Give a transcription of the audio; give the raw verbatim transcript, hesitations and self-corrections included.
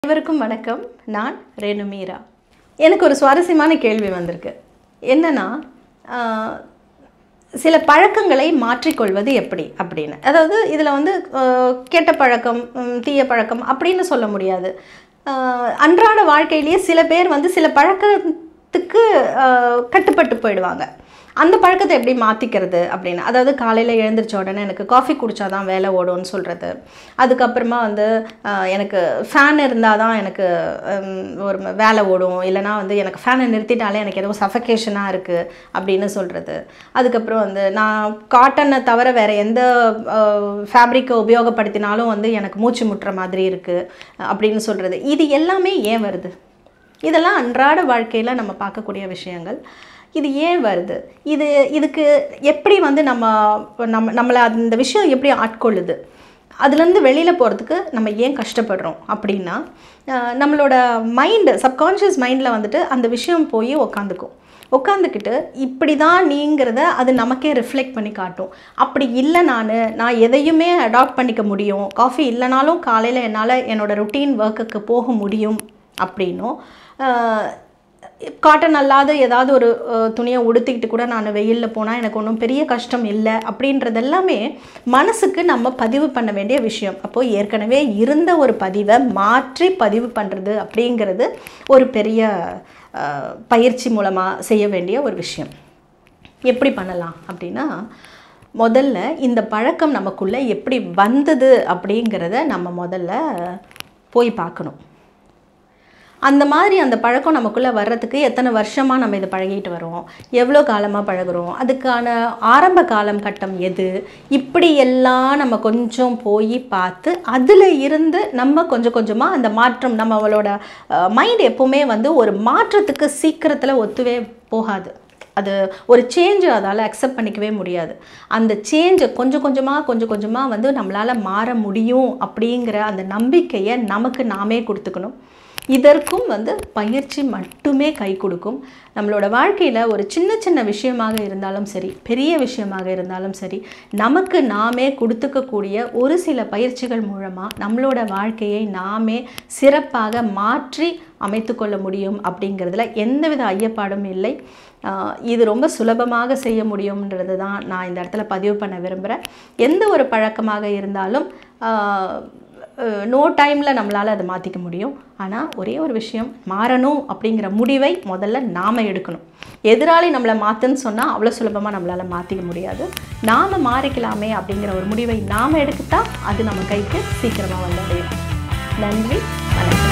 அனைவருக்கும் வணக்கம். நான் ரேணு மீரா. எனக்கு ஒரு சுவாரஸ்யமான கேள்வி வந்திருக்கு. என்னன்னா, சில பழக்கங்களை மாற்றிக்கொள்வது எப்படி அப்படின்னு. அதாவது இதில் வந்து கெட்ட பழக்கம், தீய பழக்கம் அப்படின்னு சொல்ல முடியாது. அன்றாட வாழ்க்கையிலேயே சில பேர் வந்து சில பழக்கத்துக்கு கட்டுப்பட்டு போயிடுவாங்க. அந்த பழக்கத்தை எப்படி மாற்றிக்கிறது அப்படின்னு. அதாவது காலையில் எழுந்திரிச்ச உடனே எனக்கு காஃபி குடித்தா தான் வேலை ஓடும்னு சொல்கிறது. அதுக்கப்புறமா வந்து எனக்கு ஃபேன் இருந்தால் தான் எனக்கு ஒரு வேலை ஓடும், இல்லைனா வந்து எனக்கு ஃபேனை நிறுத்திட்டாலே எனக்கு ஏதோ சஃபகேஷனாக இருக்குது அப்படின்னு சொல்கிறது. அதுக்கப்புறம் வந்து நான் காட்டனை தவிர வேறு எந்த ஃபேப்ரிக்கை உபயோகப்படுத்தினாலும் வந்து எனக்கு மூச்சு முட்டுற மாதிரி இருக்குது அப்படின்னு சொல்கிறது. இது எல்லாமே ஏன் வருது? இதெல்லாம் அன்றாட வாழ்க்கையில் நம்ம பார்க்கக்கூடிய விஷயங்கள். இது ஏன் வருது? இது இதுக்கு எப்படி வந்து நம்ம நம்ம நம்மளை அந்த விஷயம் எப்படி ஆட்கொள்ளுது? அதுலேருந்து வெளியில் போகிறதுக்கு நம்ம ஏன் கஷ்டப்படுறோம் அப்படின்னா, நம்மளோட மைண்டு, சப்கான்ஷியஸ் மைண்டில் வந்துட்டு அந்த விஷயம் போய் உக்காந்துக்கும். உட்காந்துக்கிட்டு இப்படி தான் நீங்கிறத அது நமக்கே ரிஃப்ளெக்ட் பண்ணி காட்டும். அப்படி இல்லை, நான் நான் எதையுமே அடாப்ட் பண்ணிக்க முடியும், காஃபி இல்லைனாலும் காலையில் என்னால் என்னோடய ருட்டீன் ஒர்க்குக்கு போக முடியும் அப்படின்னும், காட்டன் அல்லாத ஏதாவது ஒரு துணியை உடுத்திக்கிட்டு கூட நான் வெயிலில் போனால் எனக்கு ஒன்றும் பெரிய கஷ்டம் இல்லை அப்படின்றது எல்லாமே மனசுக்கு நம்ம பதிவு பண்ண வேண்டிய விஷயம். அப்போது ஏற்கனவே இருந்த ஒரு பதிவை மாற்றி பதிவு பண்ணுறது அப்படிங்கிறது ஒரு பெரிய பயிற்சி மூலமாக செய்ய வேண்டிய ஒரு விஷயம். எப்படி பண்ணலாம் அப்படின்னா, முதல்ல இந்த பழக்கம் நமக்குள்ளே எப்படி வந்தது அப்படிங்கிறத நம்ம முதல்ல போய் பார்க்கணும். அந்த மாதிரி அந்த பழக்கம் நமக்குள்ளே வர்றதுக்கு எத்தனை வருஷமாக நம்ம இதை பழகிட்டு வரோம், எவ்வளோ காலமாக பழகிறோம், அதுக்கான ஆரம்ப காலம் கட்டம் எது, இப்படி எல்லாம் நம்ம கொஞ்சம் போய் பார்த்து அதில் இருந்து நம்ம கொஞ்சம் கொஞ்சமாக அந்த மாற்றம், நம்மளோட மைண்ட் எப்போவுமே வந்து ஒரு மாற்றத்துக்கு சீக்கிரத்தில் ஒத்துவே போகாது. அது ஒரு சேஞ்சு அதால் அக்செப்ட் பண்ணிக்கவே முடியாது. அந்த சேஞ்சை கொஞ்சம் கொஞ்சமாக கொஞ்சம் கொஞ்சமாக வந்து நம்மளால் மாற முடியும் அப்படிங்கிற அந்த நம்பிக்கையை நமக்கு நாமே கொடுத்துக்கணும். இதற்கும் வந்து பயிற்சி மட்டுமே கை கொடுக்கும். நம்மளோட வாழ்க்கையில் ஒரு சின்ன சின்ன விஷயமாக இருந்தாலும் சரி, பெரிய விஷயமாக இருந்தாலும் சரி, நமக்கு நாமே கொடுத்துக்கக்கூடிய ஒரு சில பயிற்சிகள் மூலமாக நம்மளோட வாழ்க்கையை நாமே சிறப்பாக மாற்றி அமைத்து கொள்ள முடியும் அப்படிங்கிறதுல எந்தவித ஐயப்பாடும் இல்லை. இது ரொம்ப சுலபமாக செய்ய முடியும்ன்றது தான் நான் இந்த இடத்துல பதிவு பண்ண விரும்புகிறேன். எந்த ஒரு பழக்கமாக இருந்தாலும் நோ டைமில் நம்மளால் அதை மாற்றிக்க முடியும். ஆனால் ஒரே ஒரு விஷயம், மாறணும் அப்படிங்கிற முடிவை முதல்ல நாம் எடுக்கணும். எதிராளி நம்மளை மாற்றுன்னு சொன்னால் அவ்வளோ சுலபமாக நம்மளால் மாற்றிக்க முடியாது. நாம் மாறிக்கலாமே அப்படிங்கிற ஒரு முடிவை நாம் எடுத்துட்டால் அது நம்ம கைக்கு சீக்கிரமாக வந்து அடையும். நன்றி, வணக்கம்.